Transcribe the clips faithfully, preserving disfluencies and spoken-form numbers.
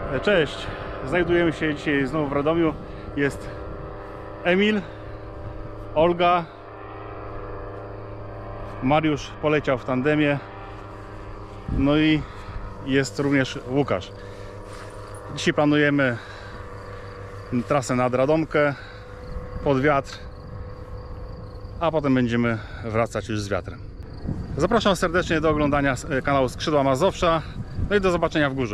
Cześć, znajdujemy się dzisiaj znowu w Radomiu. Jest Emil, Olga, Mariusz poleciał w tandemie, no i jest również Łukasz. Dzisiaj planujemy trasę nad Radomkę pod wiatr, a potem będziemy wracać już z wiatrem. Zapraszam serdecznie do oglądania kanału Skrzydła Mazowsza, no i do zobaczenia w górze.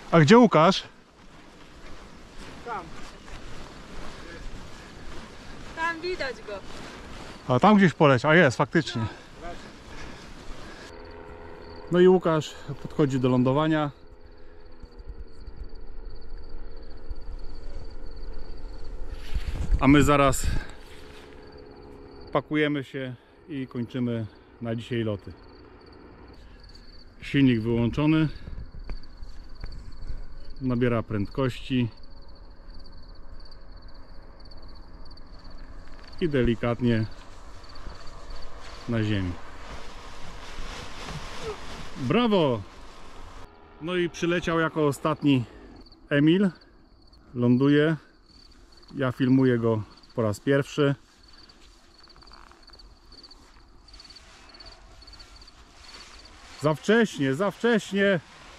A gdzie Łukasz? Tam. Tam widać go. A tam gdzieś poleciał, a jest faktycznie. No i Łukasz podchodzi do lądowania. A my zaraz pakujemy się i kończymy na dzisiaj loty. Silnik wyłączony. Nabiera prędkości. I delikatnie na ziemi. Brawo! No i przyleciał jako ostatni Emil. Ląduje. Ja filmuję go po raz pierwszy. Za wcześnie, za wcześnie.